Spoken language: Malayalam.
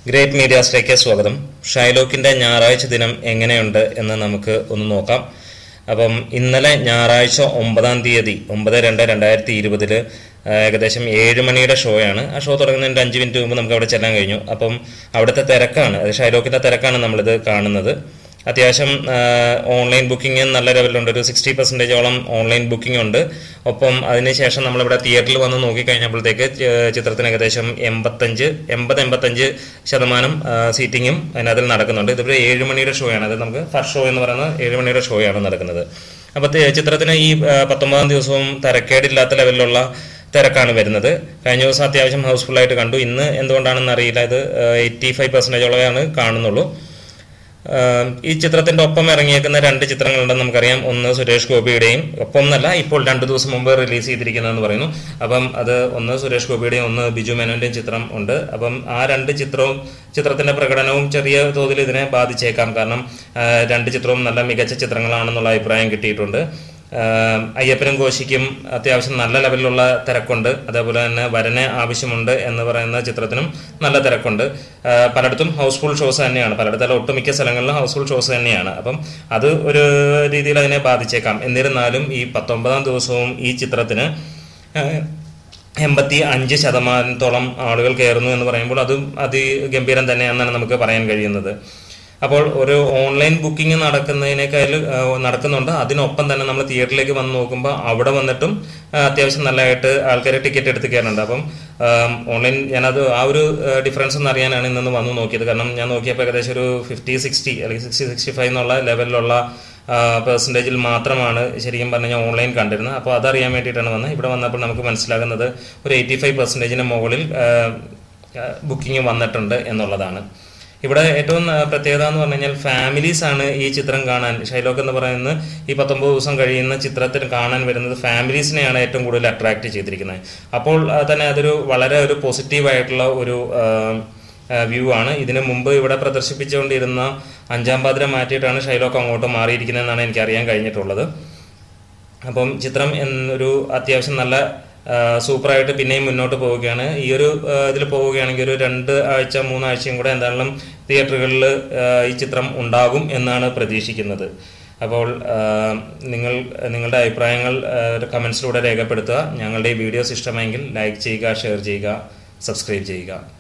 ഗ്രേറ്റ് മീഡിയാസിലേക്ക് സ്വാഗതം. ഷൈലോക്കിൻ്റെ ഞായറാഴ്ച ദിനം എങ്ങനെയുണ്ട് എന്ന് നമുക്ക് ഒന്ന് നോക്കാം. അപ്പം ഇന്നലെ ഞായറാഴ്ച 9-ാം തീയതി 9/2/2020 ഏകദേശം 7 മണിയുടെ ഷോയാണ്. ആ ഷോ തുടങ്ങുന്നതിൻ്റെ 5 മിനിറ്റ് മുമ്പ് നമുക്ക് അവിടെ ചെല്ലാൻ കഴിഞ്ഞു. അപ്പം അവിടുത്തെ തിരക്കാണ്, അത് ഷൈലോക്കിൻ്റെ തിരക്കാണ് നമ്മളിത് കാണുന്നത്. അത്യാവശ്യം ഓൺലൈൻ ബുക്കിംഗ് നല്ല ലെവലുണ്ട്, ഒരു 60% ഓൺലൈൻ ബുക്കിംഗ് ഉണ്ട്. ഒപ്പം അതിനുശേഷം നമ്മളിവിടെ തിയേറ്ററിൽ വന്ന് നോക്കിക്കഴിഞ്ഞപ്പോഴത്തേക്ക് ചിത്രത്തിന് ഏകദേശം 80-85% സീറ്റിങ്ങും അതിനകത്തിൽ നടക്കുന്നുണ്ട്. ഇതിപ്പോൾ 7 മണിയുടെ ഷോയാണ്, അത് നമുക്ക് ഫസ്റ്റ് ഷോ എന്ന് പറയുന്നത് 7 മണിയുടെ ഷോയാണ് നടക്കുന്നത്. അപ്പോൾ ചിത്രത്തിന് ഈ 19-ാം ദിവസവും തിരക്കേടില്ലാത്ത ലെവലിലുള്ള തിരക്കാണ് വരുന്നത്. കഴിഞ്ഞ ദിവസം അത്യാവശ്യം ഹൗസ്ഫുള്ളായിട്ട് കണ്ടു. ഇന്ന് എന്തുകൊണ്ടാണെന്ന് അറിയില്ല, ഇത് 85% കാണുന്നുള്ളൂ. ഈ ചിത്രത്തിന്റെ ഒപ്പം ഇറങ്ങിയേക്കുന്ന 2 ചിത്രങ്ങളുണ്ടെന്ന് നമുക്കറിയാം. ഒന്ന് സുരേഷ് ഗോപിയുടെയും, ഒപ്പം എന്നല്ല, ഇപ്പോൾ 2 ദിവസം മുമ്പ് റിലീസ് ചെയ്തിരിക്കുന്നതെന്ന് പറയുന്നു. അപ്പം അത് ഒന്ന് സുരേഷ് ഗോപിയുടെയും ഒന്ന് ബിജു മേനോന്റെയും ചിത്രം ഉണ്ട്. അപ്പം ആ 2 ചിത്രത്തിന്റെ പ്രകടനവും ചെറിയ തോതിൽ ഇതിനെ ബാധിച്ചേക്കാം. കാരണം 2 ചിത്രവും നല്ല മികച്ച ചിത്രങ്ങളാണെന്നുള്ള അഭിപ്രായം കിട്ടിയിട്ടുണ്ട്. അയ്യപ്പനും കോശിക്കും അത്യാവശ്യം നല്ല ലെവലിലുള്ള തിരക്കുണ്ട്. അതേപോലെ തന്നെ വരനെ ആവശ്യമുണ്ട് എന്ന് പറയുന്ന ചിത്രത്തിനും നല്ല തിരക്കുണ്ട്. പലയിടത്തും ഹൗസ്ഫുൾ ഷോസ് തന്നെയാണ്, പലയിടത്തും ഒട്ടുമിക്ക സ്ഥലങ്ങളിലും ഹൗസ്ഫുൾ ഷോസ് തന്നെയാണ്. അപ്പം അത് ഒരു രീതിയിൽ അതിനെ ബാധിച്ചേക്കാം. എന്നിരുന്നാലും ഈ 19-ാം ദിവസവും ഈ ചിത്രത്തിന് 85% ആളുകൾ കയറുന്നു എന്ന് പറയുമ്പോൾ അതും അതിഗംഭീരം തന്നെയാണെന്നാണ് നമുക്ക് പറയാൻ കഴിയുന്നത്. അപ്പോൾ ഒരു ഓൺലൈൻ ബുക്കിംഗ് നടക്കുന്നുണ്ട്. അതിനൊപ്പം തന്നെ നമ്മൾ തിയേറ്ററിലേക്ക് വന്ന് നോക്കുമ്പോൾ അവിടെ വന്നിട്ടും അത്യാവശ്യം നല്ലതായിട്ട് ആൾക്കാർ ടിക്കറ്റ് എടുത്ത് കയറുന്നുണ്ട്. അപ്പം ഓൺലൈൻ ഞാനത് ആ ഒരു ഡിഫറൻസ് ഒന്ന് അറിയാനാണ് ഇന്നൊന്ന് വന്ന് നോക്കിയത്. കാരണം ഞാൻ നോക്കിയപ്പോൾ ഏകദേശം ഒരു 50-60 അല്ലെങ്കിൽ 60-65 എന്നുള്ള ലെവലിലുള്ള പെർസെൻറ്റേജിൽ മാത്രമാണ് ശരിക്കും പറഞ്ഞാൽ ഓൺലൈൻ കണ്ടിരുന്നത്. അപ്പോൾ അതറിയാൻ വേണ്ടിയിട്ടാണ് വന്നത്. ഇവിടെ വന്നപ്പോൾ നമുക്ക് മനസ്സിലാകുന്നത് ഒരു 85%-ന് മുകളിൽ ബുക്കിംഗ് വന്നിട്ടുണ്ട് എന്നുള്ളതാണ്. ഇവിടെ ഏറ്റവും പ്രത്യേകത എന്ന് പറഞ്ഞു കഴിഞ്ഞാൽ ഫാമിലീസാണ് ഈ ചിത്രം കാണാൻ, ഷൈലോക്ക് എന്ന് പറയുന്നത് ഈ 19 ദിവസം കഴിയുന്ന ചിത്രത്തിന് കാണാൻ വരുന്നത് ഫാമിലീസിനെയാണ് ഏറ്റവും കൂടുതൽ അട്രാക്ട് ചെയ്തിരിക്കുന്നത്. അപ്പോൾ തന്നെ അതൊരു വളരെ ഒരു പോസിറ്റീവായിട്ടുള്ള ഒരു വ്യൂ ആണ്. ഇതിനു മുമ്പ് ഇവിടെ പ്രദർശിപ്പിച്ചുകൊണ്ടിരുന്ന 5-ാം പാതിര മാറ്റിയിട്ടാണ് ഷൈലോക്ക് അങ്ങോട്ട് മാറിയിരിക്കുന്നതെന്നാണ് എനിക്ക് അറിയാൻ കഴിഞ്ഞിട്ടുള്ളത്. അപ്പം ചിത്രം ഒരു അത്യാവശ്യം നല്ല സൂപ്പറായിട്ട് പിന്നെയും മുന്നോട്ട് പോവുകയാണ്. ഈ ഒരു ഇതിൽ പോവുകയാണെങ്കിൽ ഒരു 2 ആഴ്ച 3 ആഴ്ചയും കൂടെ എന്തായാലും തിയേറ്ററുകളിൽ ഈ ചിത്രം ഉണ്ടാകും എന്നാണ് പ്രതീക്ഷിക്കുന്നത്. അപ്പോൾ നിങ്ങളുടെ അഭിപ്രായങ്ങൾ കമൻസിലൂടെ രേഖപ്പെടുത്തുക. ഞങ്ങളുടെ ഈ വീഡിയോസ് ഇഷ്ടമെങ്കിൽ ലൈക്ക് ചെയ്യുക, ഷെയർ ചെയ്യുക, സബ്സ്ക്രൈബ് ചെയ്യുക.